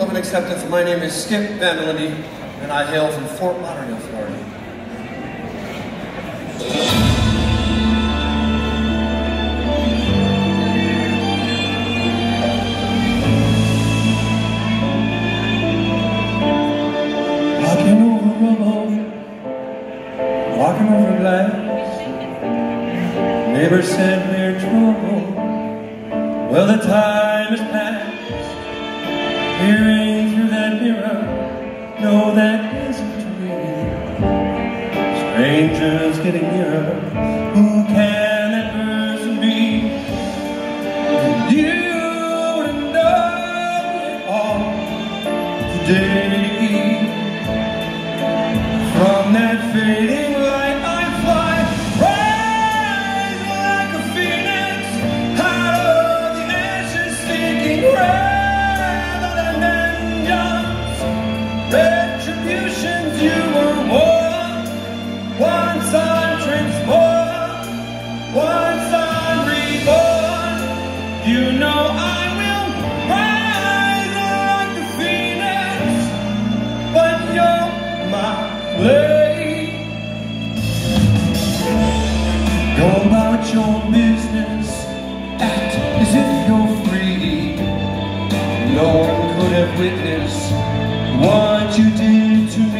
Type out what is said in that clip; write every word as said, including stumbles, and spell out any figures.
Love and acceptance. My name is Skip Van Linde, and I hail from Fort Lauderdale, Florida. Walking over rubble, walking over glass. Neighbors said we're trouble. Well, the time has passed. Peering through that mirror, no, that isn't real. Strangers getting nearer. Who can that person be? And you would have known it all today. From that fading light I fly, rise like a phoenix out of the ashes, seeking rather than vengeance. Retributions you were born. Once I'm transformed, once I'm reborn, you know I will rise like a phoenix, but you're my blade. Go about your business, act as if you're free. No one could have witnessed what you did to me.